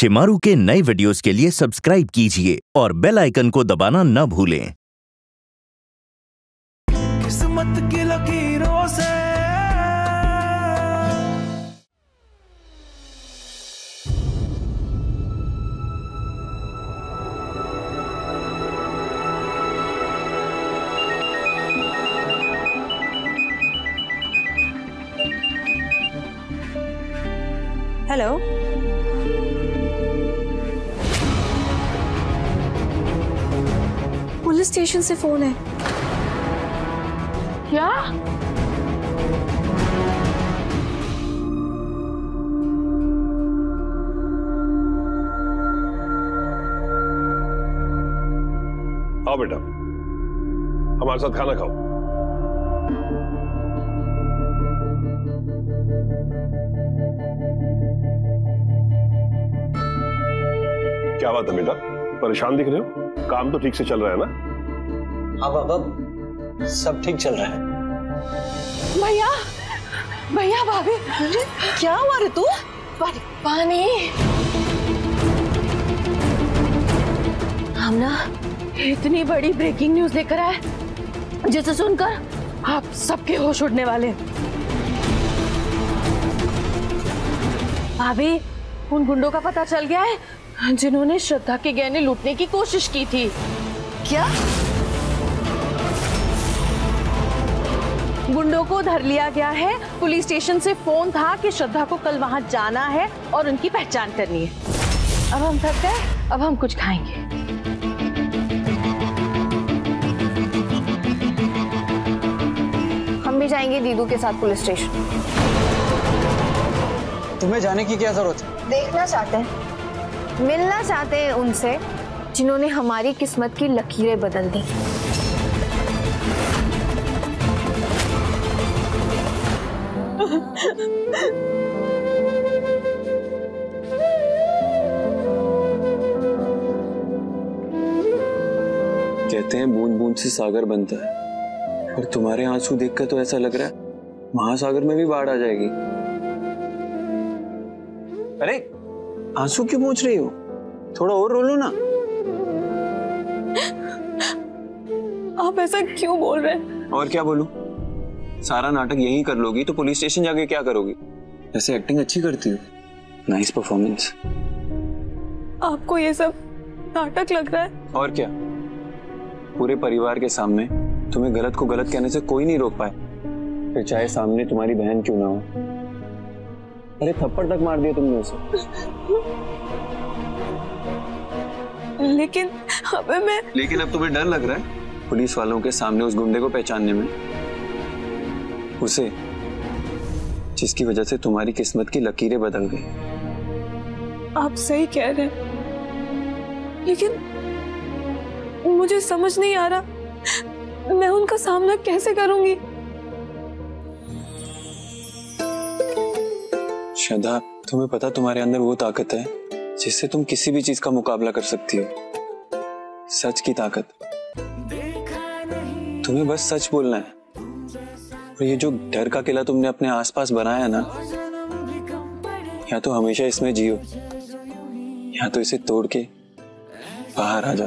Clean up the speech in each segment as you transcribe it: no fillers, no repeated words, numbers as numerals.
शेमारू के नए वीडियोस के लिए सब्सक्राइब कीजिए और बेल आइकन को दबाना न भूलें। किस्मत की लकीरों से हेलो, पुलिस स्टेशन से फोन है। क्या? आओ बेटा, हमारे साथ खाना खाओ। क्या बात है बेटा, परेशान दिख रहे हो? काम तो ठीक से चल रहा है ना? हाँ बाबा, सब ठीक चल रहा है। भैया, भैया, भाभी, क्या हुआ रे तू? पानी। हम ना इतनी बड़ी ब्रेकिंग न्यूज लेकर आए जिसे सुनकर आप सबके होश उड़ने वाले। भाभी, उन गुंडों का पता चल गया है जिन्होंने श्रद्धा के गहने लूटने की कोशिश की थी। क्या? गुंडों को धर लिया गया है। पुलिस स्टेशन से फोन था कि श्रद्धा को कल वहां जाना है और उनकी पहचान करनी है। अब हम थक गए, अब हम कुछ खाएंगे। हम भी जाएंगे दीदू के साथ पुलिस स्टेशन। तुम्हें जाने की क्या जरूरत है? देखना चाहते हैं, मिलना चाहते हैं उनसे जिन्होंने हमारी किस्मत की लकीरें बदल दी। कहते हैं बूंद बूंद से सागर बनता है, और तुम्हारे आंसू देखकर तो ऐसा लग रहा है महासागर में भी बाढ़ आ जाएगी। अरे आंसू क्यों पोंछ रही हो? थोड़ा और रो लो ना। आप ऐसा क्यों बोल रहे हैं? और क्या बोलूं? सारा नाटक यही कर लोगी तो पुलिस स्टेशन जाके क्या करोगी? ऐसे एक्टिंग अच्छी करती हो। Nice performance. आपको ये सब नाटक लग रहा है? और क्या, पूरे परिवार के सामने तुम्हें गलत को गलत कहने से कोई नहीं रोक पाए, फिर चाहे सामने तुम्हारी बहन क्यों ना हो। अरे थप्पड़ तक मार दिया तुमने उसे। लेकिन अब तुम्हें डर लग रहा है पुलिस वालों के सामने उस गुंडे को पहचानने में, उसे जिसकी वजह से तुम्हारी किस्मत की लकीरें बदल गई। आप सही कह रहे हैं, लेकिन मुझे समझ नहीं आ रहा मैं उनका सामना कैसे करूंगी। श्रद्धा, तुम्हें पता तुम्हारे अंदर वो ताकत है जिससे तुम किसी भी चीज का मुकाबला कर सकती हो। सच की ताकत। तुम्हें बस सच बोलना है, और ये जो डर का किला तुमने अपने आसपास बनाया ना, या तो हमेशा इसमें जियो या तो इसे तोड़ के बाहर आ जाओ।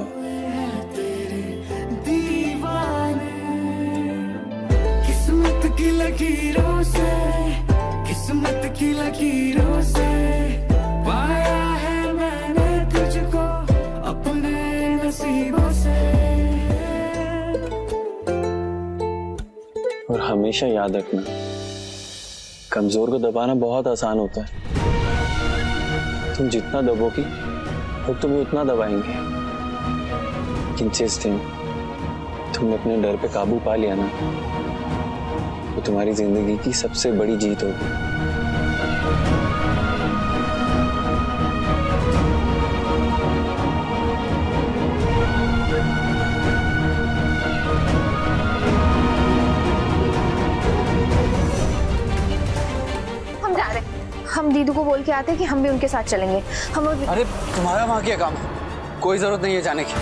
किस्मत की लकीरों से, किस्मत की लकीरों से पाया है मैंने तुझको अपने नसीबों से। और हमेशा याद रखना, कमजोर को दबाना बहुत आसान होता है। तुम जितना दबोगी लोग तुम्हें उतना दबाएंगे, लेकिन जिस दिन तुमने अपने डर पे काबू पा लिया ना, वो तुम्हारी जिंदगी की सबसे बड़ी जीत होगी। हम जा रहे हैं, हम दीदू को बोल के आते हैं कि हम भी उनके साथ चलेंगे। हम अरे तुम्हारा वहां क्या काम? कोई जरूरत नहीं है जाने की।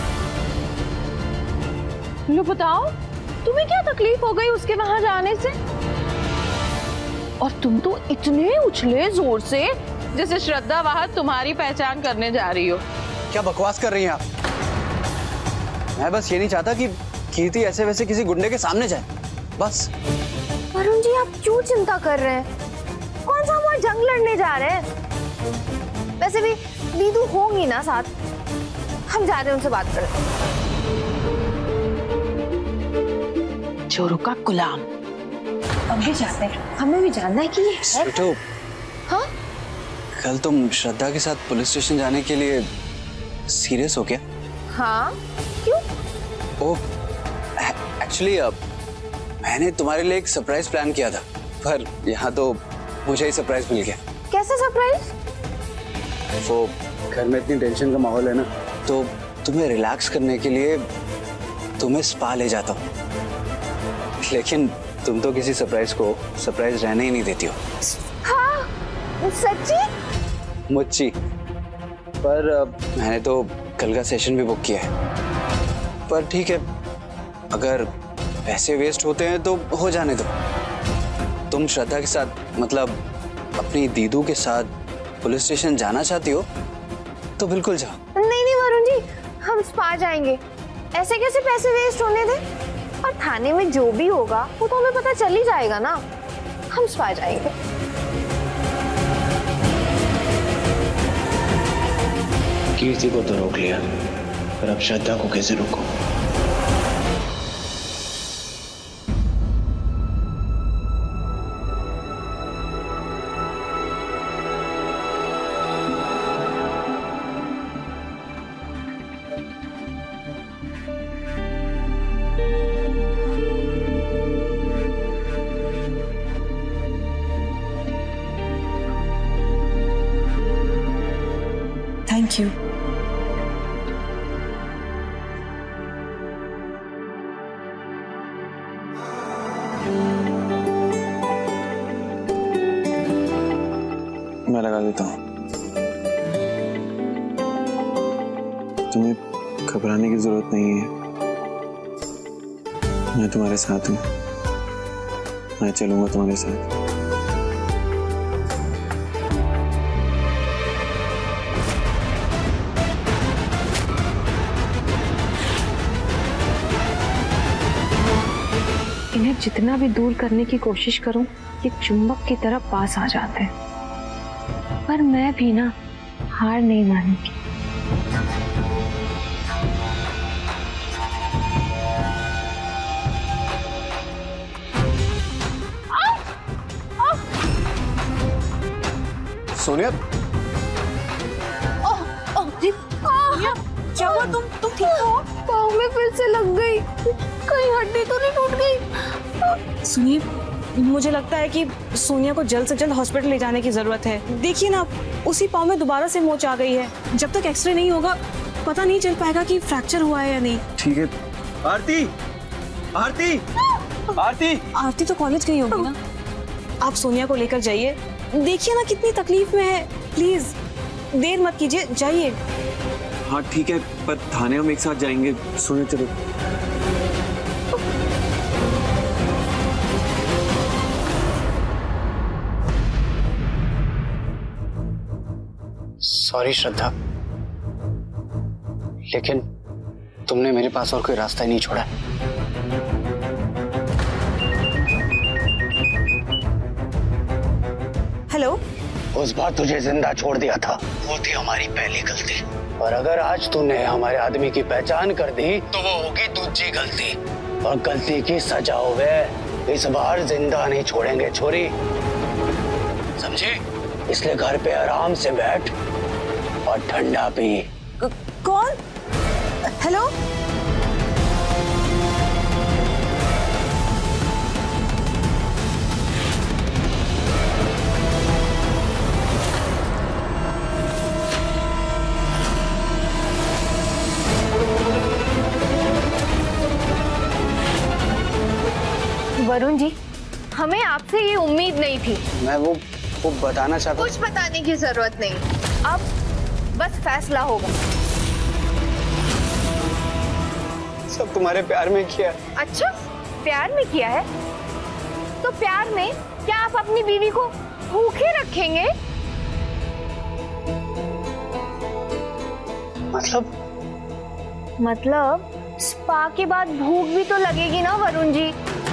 लो बताओ, तुम्हें क्या तकलीफ हो गई उसके वहां जाने से? और तुम तो इतने उछले जोर से जैसे श्रद्धा वहां तुम्हारी पहचान करने जा रही हो। क्या बकवास कर रही हैं आप? मैं बस ये नहीं चाहता कि कीर्ति ऐसे वैसे किसी गुंडे के सामने जाए, बस। वरुण जी, आप क्यों चिंता कर रहे हैं? कौन सा हमारा जंग लड़ने जा रहे हैं? वैसे भी दीदू होंगी ना साथ, हम जा रहे हैं उनसे बात करें। चोरों का गुलाम। हम भी जाते हैं, हमें भी जानना है कि ये है। हाँ? कल तुम श्रद्धा के साथ पुलिस स्टेशन जाने के लिए सीरियस हो क्या? हाँ, क्यों? ओह, एक्चुअली मैंने तुम्हारे लिए एक सरप्राइज प्लान किया था, पर यहाँ तो मुझे ही सरप्राइज मिल गया। कैसा सरप्राइज? वो घर में इतनी टेंशन का माहौल है ना, तो तुम्हें रिलैक्स करने के लिए तुम्हें स्पा ले जाता हूँ। लेकिन तुम तो किसी सरप्राइज को सरप्राइज रहने ही नहीं देती हो। हाँ, सच्ची? मुच्ची। पर मैंने तो कल का सेशन भी बुक किया है। पर ठीक है, अगर पैसे वेस्ट होते हैं तो हो जाने दो। तुम श्रद्धा के साथ, मतलब अपनी दीदू के साथ पुलिस स्टेशन जाना चाहती हो तो बिल्कुल जाओ। नहीं वरुण जी, हम स्पा जाएंगे। ऐसे कैसे पैसे वेस्ट होने दें? और थाने में जो भी होगा वो तो हमें पता चल ही जाएगा ना। हम स्पा जाएंगे। कीर्ति को तो रोक लिया, पर अब श्रद्धा को कैसे रोको? Thank you. मैं लगा देता हूँ। तुम्हें घबराने की जरूरत नहीं है, मैं तुम्हारे साथ हूँ। मैं चलूंगा तुम्हारे साथ। इन्हें जितना भी दूर करने की कोशिश करूं, ये चुंबक की तरह पास आ जाते हैं। पर मैं भी ना हार नहीं मानूंगी। सोनिया, क्या हुआ? तुम ठीक हो? पाँव में फिर से लग गई। कहीं हड्डी तो नहीं टूट गई? सुनिए, मुझे लगता है कि सोनिया को जल्द से जल्द हॉस्पिटल ले जाने की जरूरत है। देखिए ना, उसी पाँव में दोबारा से मोच आ गई है। जब तक एक्सरे नहीं होगा पता नहीं चल पाएगा कि फ्रैक्चर हुआ है या नहीं। ठीक है। आरती, आरती, आरती। आरती तो कॉलेज गई होगी ना। आप सोनिया को लेकर जाइए। देखिए ना कितनी तकलीफ में है। प्लीज देर मत कीजिए, जाइए। हाँ ठीक है, पर थाने हम एक साथ जाएंगे। सुने, चलो। सॉरी श्रद्धा, लेकिन तुमने मेरे पास और कोई रास्ता ही नहीं छोड़ा। हेलो। उस बार तुझे जिंदा छोड़ दिया था, वो थी हमारी पहली गलती। और अगर आज तूने हमारे आदमी की पहचान कर दी तो वो होगी दूसरी गलती, और गलती की सजा होवे। इस बार जिंदा नहीं छोड़ेंगे छोरी, समझे? इसलिए घर पे आराम से बैठ और ठंडा पी। कौन? हेलो। वरुण जी, हमें आपसे ये उम्मीद नहीं थी। मैं वो बताना चाहता। कुछ बताने की जरूरत नहीं, अब बस फैसला होगा। सब तुम्हारे प्यार में किया। अच्छा, प्यार में किया है? तो प्यार में क्या आप अपनी बीवी को भूखे रखेंगे? मतलब स्पा के बाद भूख भी तो लगेगी ना वरुण जी।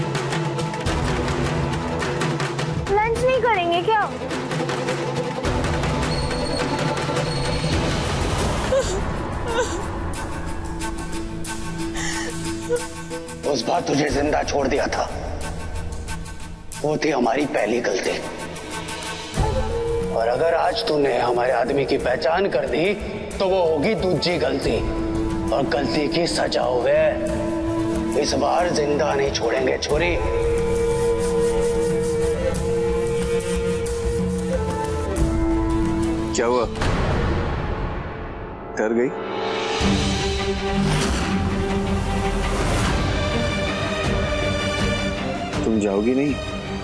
लंच नहीं करेंगे क्या? उस बार तुझे जिंदा छोड़ दिया था, वो थी हमारी पहली गलती। और अगर आज तूने हमारे आदमी की पहचान कर दी तो वो होगी दूसरी गलती, और गलती की सजा हुए इस बार जिंदा नहीं छोड़ेंगे छोरी। क्या हुआ? डर गई? तुम जाओगी नहीं?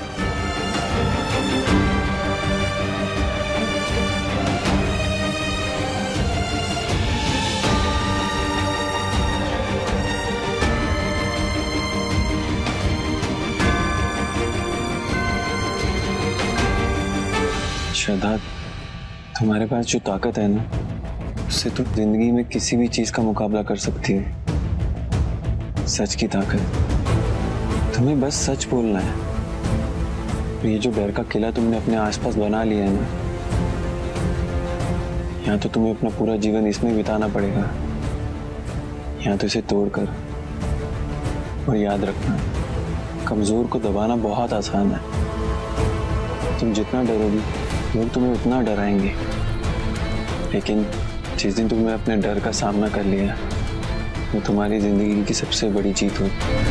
श्रद्धा, तुम्हारे पास जो ताकत है ना, उससे तुम जिंदगी में किसी भी चीज का मुकाबला कर सकती हो। सच की ताकत। तुम्हें बस सच बोलना है। ये जो डर का किला तुमने अपने आसपास बना लिया है ना, यहाँ तो तुम्हें अपना पूरा जीवन इसमें बिताना पड़ेगा। यहाँ तो इसे तोड़कर। और याद रखना, कमजोर को दबाना बहुत आसान है। तुम जितना डरोगी, लोग तुम्हें उतना डराएंगे। लेकिन जिस दिन तुमने अपने डर का सामना कर लिया, वो तुम्हारी जिंदगी की सबसे बड़ी जीत होगी।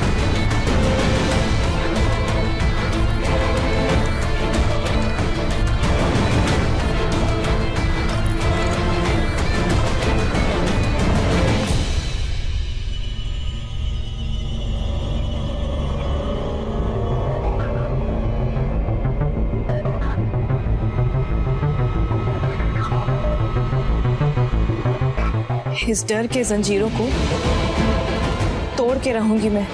इस डर के जंजीरों को तोड़ के रहूंगी मैं।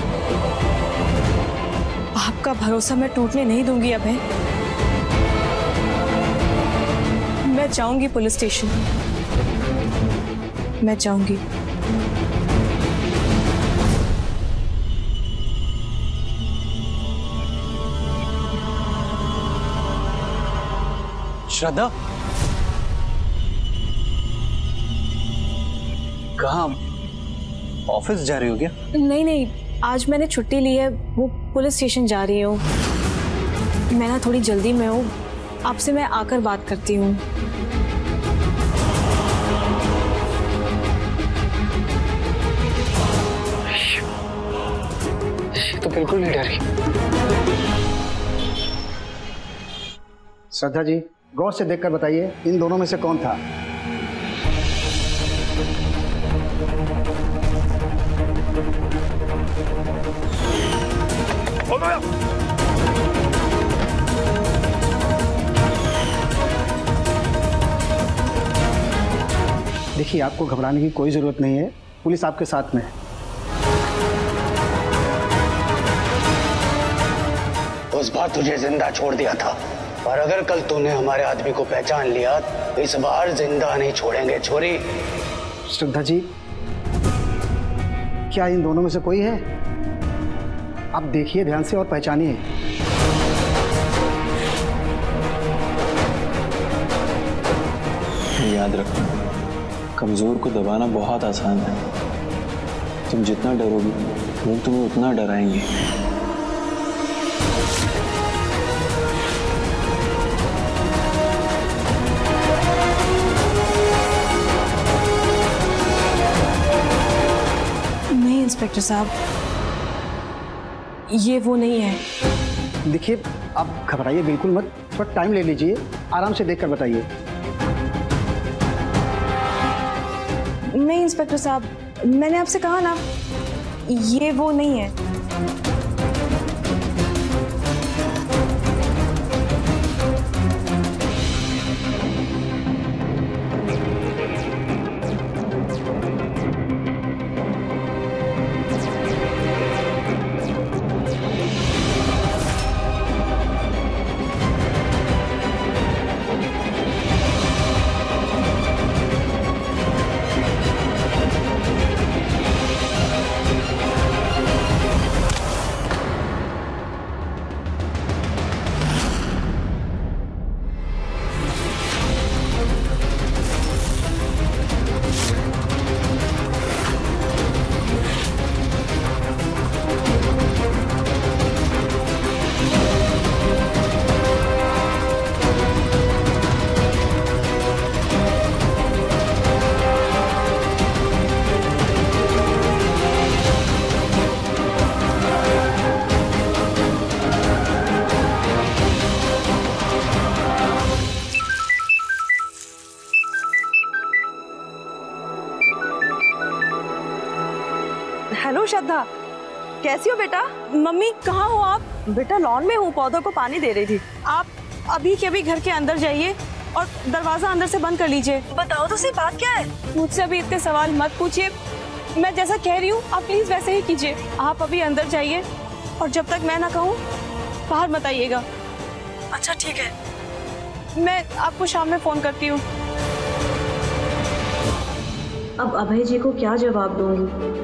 आपका भरोसा मैं टूटने नहीं दूंगी अभय। मैं जाऊंगी पुलिस स्टेशन। मैं जाऊंगी। श्रद्धा, कहाँ? ऑफिस जा रही हो क्या? नहीं नहीं, आज मैंने छुट्टी ली है। वो पुलिस स्टेशन जा रही हूँ। मैं ना थोड़ी जल्दी में हूँ। आपसे मैं आकर बात करती हूँ। तो बिल्कुल नहीं डरी। श्रद्धा जी, गौर से देखकर बताइए, इन दोनों में से कौन था? देखिए, आपको घबराने की कोई जरूरत नहीं है। पुलिस आपके साथ में है। उस बार तुझे जिंदा छोड़ दिया था, और अगर कल तूने हमारे आदमी को पहचान लिया, इस बार जिंदा नहीं छोड़ेंगे छोरी। श्रद्धा जी, क्या इन दोनों में से कोई है? आप देखिए ध्यान से और पहचानिए। याद रखना, कमजोर को दबाना बहुत आसान है। तुम जितना डरोगी, लोग तुम्हें उतना डराएंगे। नहीं इंस्पेक्टर साहब, ये वो नहीं है। देखिए, आप घबराइए बिल्कुल मत। थोड़ा टाइम ले लीजिए, आराम से देखकर बताइए। नहीं इंस्पेक्टर साहब, मैंने आपसे कहा ना, ये वो नहीं है। हेलो श्रद्धा, कैसी हो बेटा? मम्मी कहाँ हो आप? बेटा लॉन में हूँ, पौधों को पानी दे रही थी। आप अभी के अभी घर के अंदर जाइए और दरवाजा अंदर से बंद कर लीजिए। बताओ तो सही, बात क्या है? मुझसे अभी इतने सवाल मत पूछिए, मैं जैसा कह रही हूँ आप प्लीज वैसे ही कीजिए। आप अभी अंदर जाइए और जब तक मैं ना कहूँ बाहर मत आइएगा। अच्छा ठीक है, मैं आपको शाम में फोन करती हूँ। अब अभय जी को क्या जवाब दूंगी?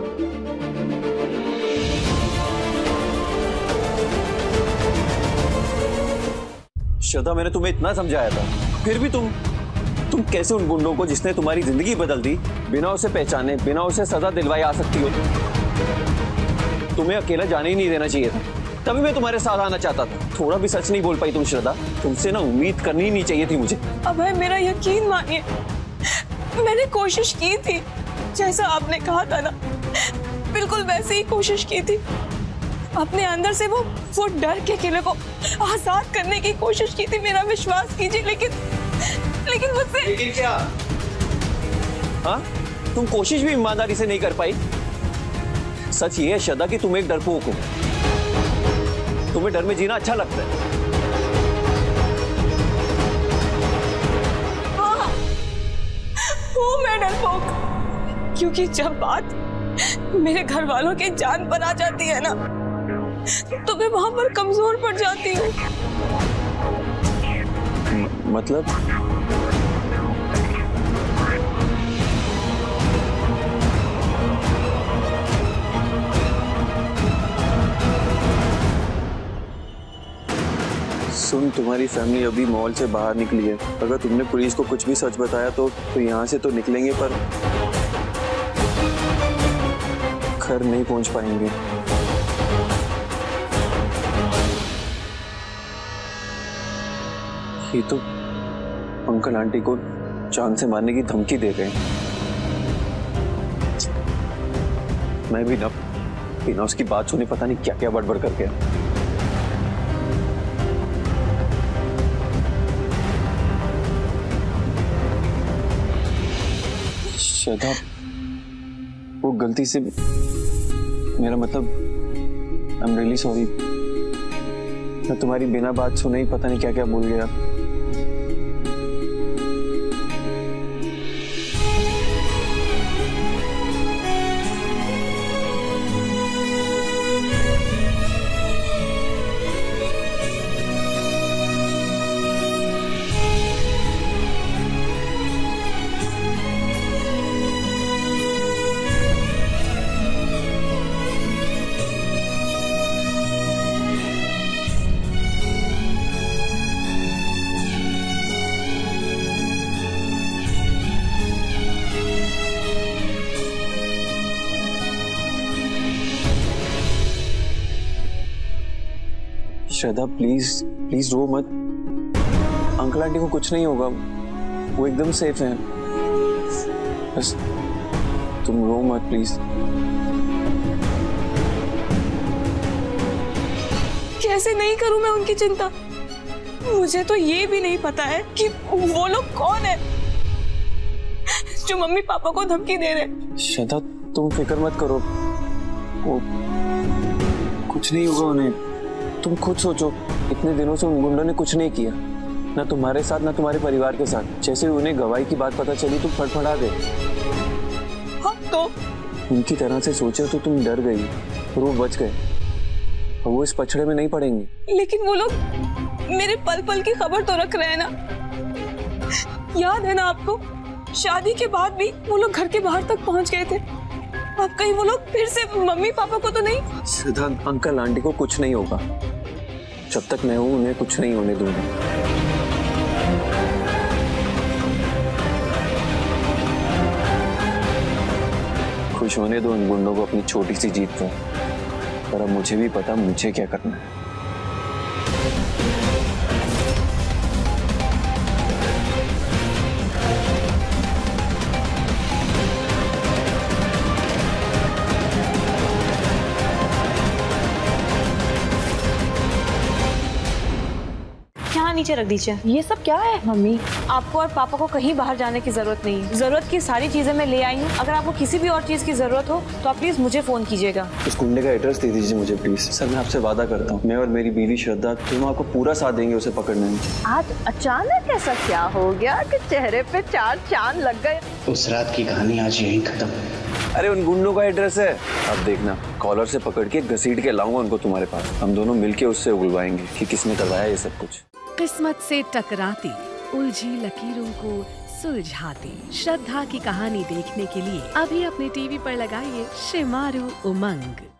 श्रद्धा, मैंने तुम्हें इतना समझाया था, फिर भी तुम कैसे उन गुंडों को जिसने तुम्हारी जिंदगी बदल दी, बिना उसे पहचाने, बिना उसे सजा दिलवाए आ सकती हो? तुम्हें अकेला जाने ही नहीं देना चाहिए था, तभी मैं तुम्हारे साथ आना चाहता था। थोड़ा भी सच नहीं बोल पाई तुम श्रद्धा, तुमसे ना उम्मीद करनी ही नहीं चाहिए थी मुझे। अभय मेरा यकीन मानिए, मैंने कोशिश की थी, जैसा आपने कहा था ना बिल्कुल वैसे ही कोशिश की थी। अपने अंदर से वो डर के किले को आजाद करने की कोशिश की थी, मेरा विश्वास कीजिए, लेकिन मुझसे। लेकिन क्या? हाँ, तुम कोशिश भी ईमानदारी से नहीं कर पाई। सच ये है श्रद्धा कि तुम एक डरपोक हो, तुम्हें डर में जीना अच्छा लगता है। हाँ, हूँ मैं डरपोक, क्योंकि जब बात मेरे घर वालों के जान पर आ जाती है ना तो मैं वहां पर कमजोर पड़ जाती हूँ। मतलब? सुन, तुम्हारी फैमिली अभी मॉल से बाहर निकली है। अगर तुमने पुलिस को कुछ भी सच बताया तो यहाँ से तो निकलेंगे पर घर नहीं पहुंच पाएंगे। ये तो अंकल आंटी को जान से मारने की धमकी दे रहे हैं। मैं भी ना बिना उसकी बात सुने पता नहीं क्या क्या बड़बड़ कर गया। श्रद्धा, वो गलती से, मेरा मतलब आई एम रियली सॉरी। मैं तुम्हारी बिना बात सुने ही पता नहीं क्या क्या बोल गया। श्रद्धा प्लीज रो मत। अंकल आंटी को कुछ नहीं होगा, वो एकदम सेफ हैं। बस तुम रो मत प्लीज। कैसे नहीं करूं मैं उनकी चिंता? मुझे तो ये भी नहीं पता है कि वो लोग कौन है जो मम्मी पापा को धमकी दे रहे। श्रद्धा तुम फिक्र मत करो, वो कुछ नहीं होगा उन्हें। तुम खुद सोचो, इतने दिनों से उन गुंडों ने कुछ नहीं किया, ना तुम्हारे साथ ना तुम्हारे परिवार के साथ। जैसे उन्हें गवाही की बात पता चली तुम फड़फड़ा गए। हाँ तो उनकी तरह से सोचे तो तुम डर गई और वो बच गए, और वो इस पछड़े में नहीं पड़ेंगे। लेकिन वो लोग मेरे पल पल की खबर तो रख रहे हैं ना। याद है ना आपको, शादी के बाद भी वो लोग घर के बाहर तक पहुंच गए थे। अब कहीं वो लोग फिर से मम्मी पापा को तो नहीं? श्रद्धा, अंकल आंटी को कुछ नहीं होगा। जब तक मैं हूं उन्हें कुछ नहीं होने दूंगा। खुश होने दो उन गुंडों को अपनी छोटी सी जीत पर। पर अब मुझे भी पता मुझे क्या करना है। नीचे रख दीजिए। ये सब क्या है मम्मी? आपको और पापा को कहीं बाहर जाने की जरूरत नहीं है। जरूरत की सारी चीजें मैं ले आई हूँ। अगर आपको किसी भी और चीज की जरूरत हो तो आप प्लीज मुझे फोन कीजिएगा। उस गुंडे का एड्रेस दे दीजिए मुझे प्लीज। सर मैं आपसे वादा करता हूँ, मैं और मेरी बीवी श्रद्धा दोनों आपको पूरा साथ देंगे उसे पकड़ने में। आज अचानक ऐसा क्या हो गया कि चेहरे पे 4 चांद लग गए? उस रात की कहानी आज यहीं खत्म। अरे उन गुंडों का एड्रेस है, अब देखना कॉलर से पकड़ के घसीट के लाऊंगा उनको तुम्हारे पास। हम दोनों मिलके उससे उगलवाएंगे कि किसने करवाया ये सब कुछ। किस्मत से टकराती उलझी लकीरों को सुलझाती श्रद्धा की कहानी देखने के लिए अभी अपने टीवी पर लगाइए शेमारू उमंग।